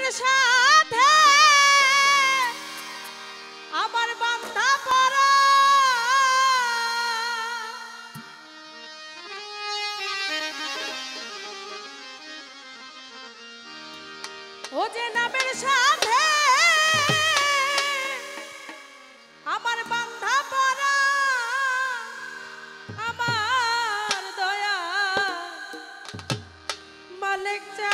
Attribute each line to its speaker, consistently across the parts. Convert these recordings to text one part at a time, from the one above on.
Speaker 1: সাথে আমার বান্ধা পড়া ও যে নামের সাথে আমার বান্ধা পড়া আমার দয়া মালিক চা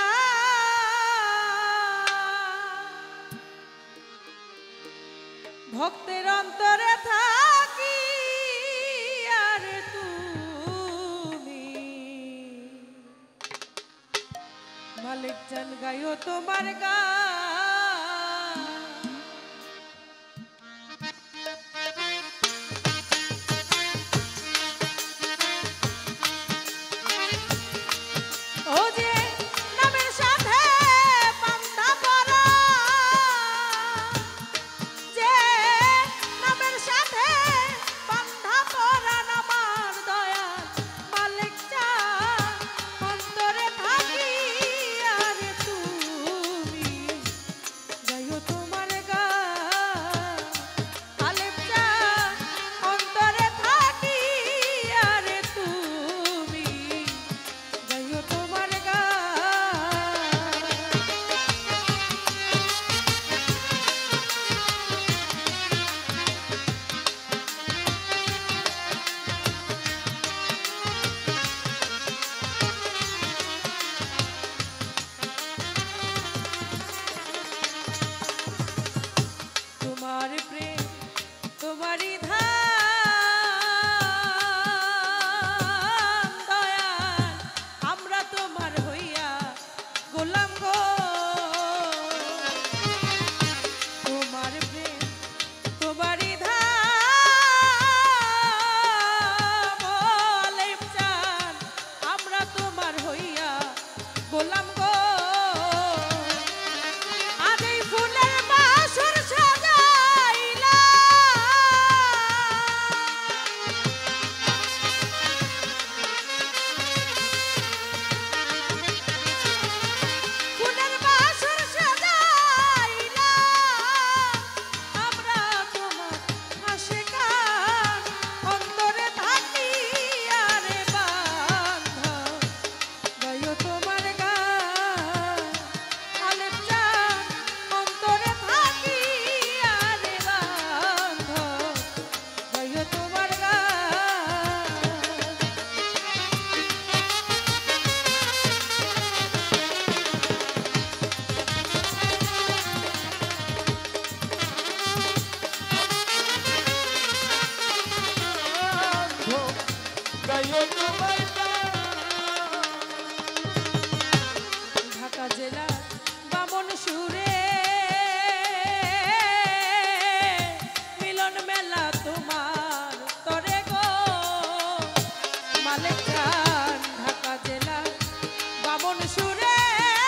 Speaker 1: ভক্তের অন্তরে থাকি আর তুমি মালিক জান গায়ো তোমার গান ও যে নামের সাথে বান্ধা পড়া যে নামের সাথে বান্ধা পড়া আমার দয়াল মালিক চান অন্তরে থাকি আর তুমি গায়ো তোমার গান মালিক চান অন্তরে থাকি আর তুমি গায়ো তোমার গান তোমার প্রেম তোমারই ধান দয়াল আমরা তোমার হইয়া গোলাম গো তোমার প্রেম তোমারই ধান মালিক চান আমরা তোমার হইয়া গোলাম গো আজ এই ফুলের বাসর সাজাইলা ফুলের বাসর সাজাইলা আমরা তোমার আশিকান অন্তরে থাকি আরে বান্ধা গায়ো তোমার গান আলেপ চান অন্তরে থাকি আরে বান্ধা গায়ো তোমার গান
Speaker 2: গায়ো তোমার
Speaker 1: ঢাকা জেলা বামন সুরে মিলন মেলা তোমার তরে গো মালিক চান ঢাকা জেলা বামন সুরে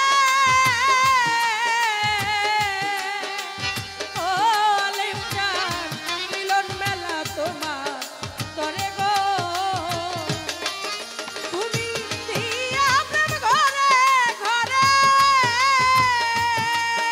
Speaker 1: ও আলিম চান মিলন মেলা তোমার তরে গো তুমি দিয়া প্রেম ঘরে ঘরে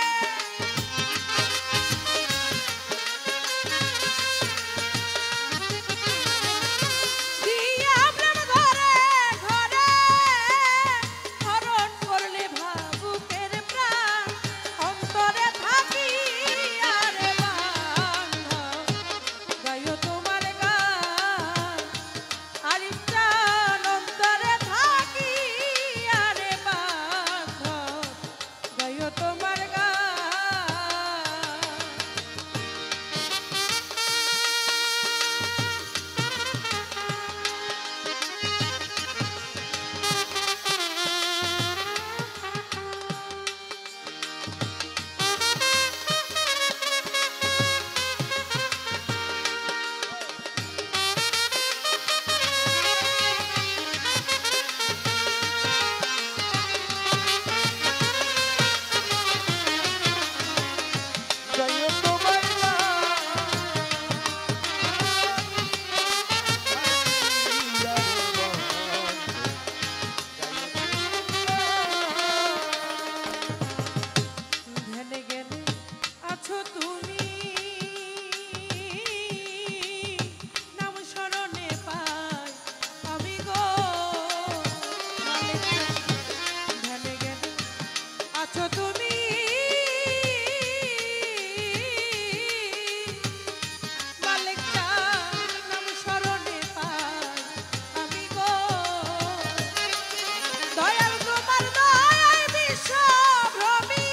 Speaker 1: আছো তুমি মালিক চাঁদ নাম স্মরণে পাই আমি গো দয়াল তোমার দয়ায় বিশ্বভ্রমী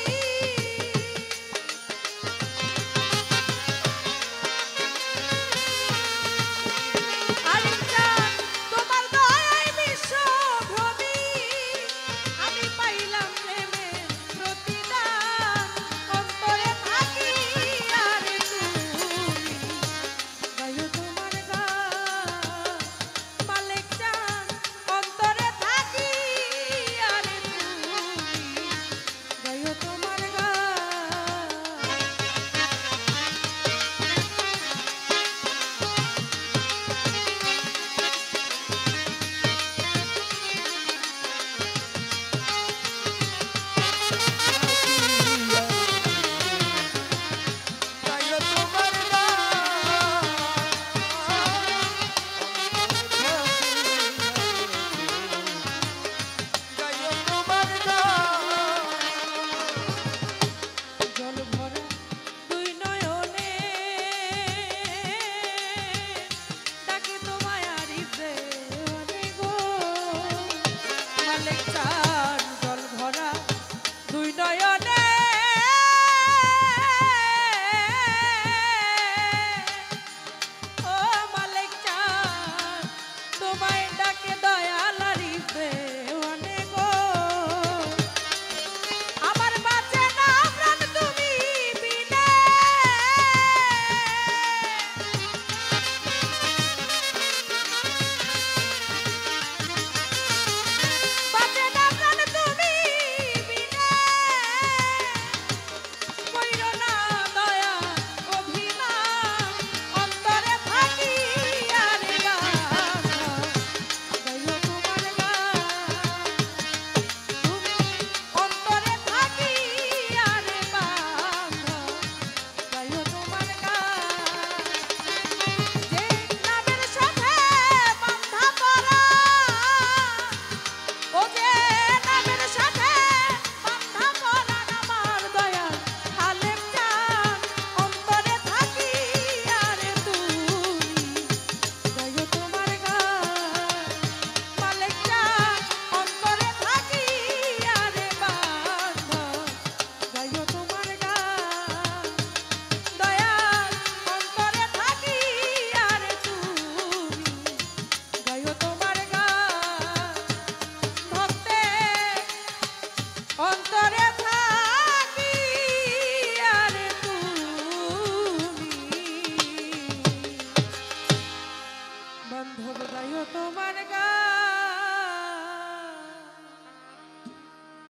Speaker 1: মালিক চাঁদ তোমার দয়ায় বিশ্বভ্রমী আমি পাইলাম প্রেমের প্রতিদান অন্তরে থাকি আর তুমি গায়ো তোমার গান মালিক চাঁদ অন্তরে থাকি আর তুমি গায়ো তোমার গান
Speaker 2: গাইও তোমার গান গাইও তোমার গান
Speaker 1: জল ভরা দুই নয়নে ডাকি তোমায় আরিফে গো মালিক চাঁদ জল ভরা দুই নয়নে ও মালিক চাঁদ তোমায় ডাকে দয়াল আরিফে গো আমার বাঁচে না প্রাণ তুমি বিনে বাঁচে না প্রাণ তুমি বিনে কইরো না দয়া অভিমান অন্তরে থাকি আর গান গাইও তোমার গান তুমি অন্তরে থাকি আর বাঁধ গাইও তোমার গান যে নামের সাথে বাঁধা পরা ও যে নামের সাথে বাঁধা পরা আমার দয়াল আলেম চাঁদ অন্তরে থাকি আর তুমি গাইও তোমার গান মালিক চাঁদ অন্তরে থাকি আর বাঁধ গাইও তোমার গান দয়াল অন্তরে থাকি আর তুমি গাইও তোমার গান ভক্তের অন্তরে